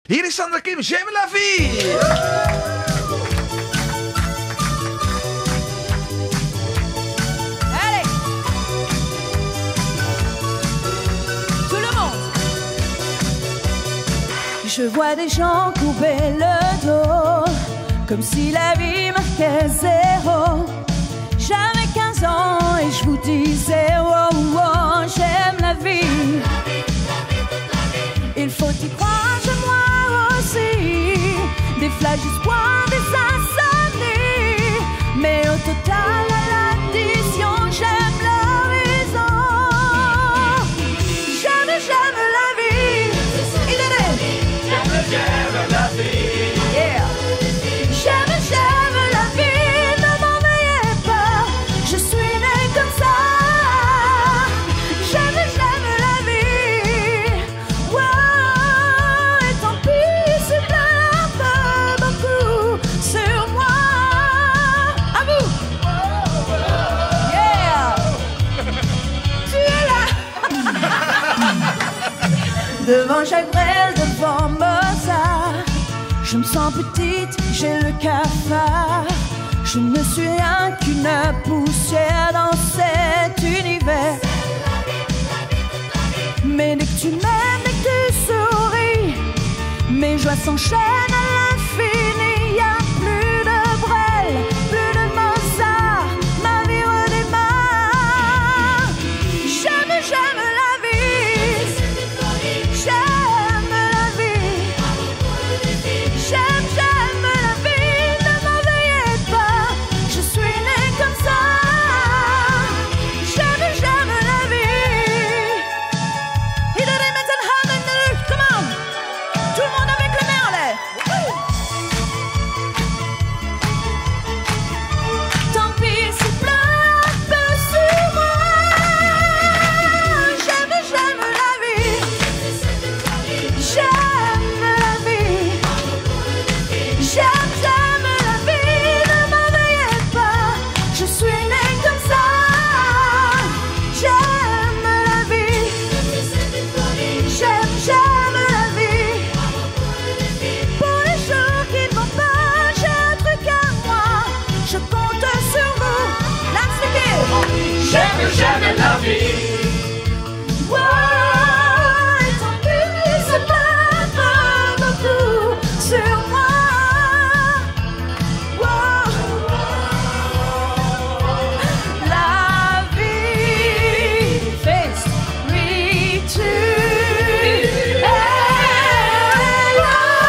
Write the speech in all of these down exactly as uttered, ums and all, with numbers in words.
Hier is Sandra Kim, J'aime la vie. Allez, tout le monde. Je vois des gens couper le dos, comme si la vie marquait zéro. J'avais quinze ans et je vous disais oh, oh, j'aime la vie. Il faut y croire, je moi aussi. Des flashs d'espoir, des insomnies. Mais au total, à l'addition, j'aime l'horizon. J'aime, j'aime la vie. Il est né. J'aime, j'aime la vie. Yeah. J'aime, j'aime la vie. Ne m'en veuillez pas. Je suis née comme ça. J'aime, j'aime la vie. Wow. Et tant pis s'il pleut un peu beaucoup sur moi. À vous. Yeah. Tu es là. Devant Jacques Brel, devant Mozart. Je me sens petite, j'ai le cafard. Je ne suis rien qu'une poussière dans cet univers. Mais dès que tu m'aimes, dès que tu souris, mes joies s'enchaînent à l'infini. Y a plus de Brel, plus de Mozart, ma vie redémarre. J'aime, j'aime la vie. J'aime la vie. J'aime, j'aime la vie. Ne m'en veuillez pas. Je suis née comme ça. J'aime, j'aime la vie. Iedereen met zijn handen in de lucht. Come on. Tout le monde avec les mains en l'air. Tant pis s'il pleut un peu sur moi. J'aime, j'aime la vie. J'aime la vie. J'aime, j'aime la vie. Ne m'en veuillez pas. Je suis née comme ça. J'aime la vie. J'aime, j'aime la vie. Pour les jours qui ne vont pas, j'ai un truc à moi. Je compte sur vous. Let's begin. J'aime, j'aime la vie. Wow, et tant pis, c'est pas beaucoup sur moi. Wow. La vie fait me to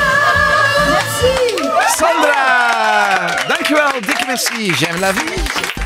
Merci. Sandra, dankjewel, dikke merci. J'aime la vie.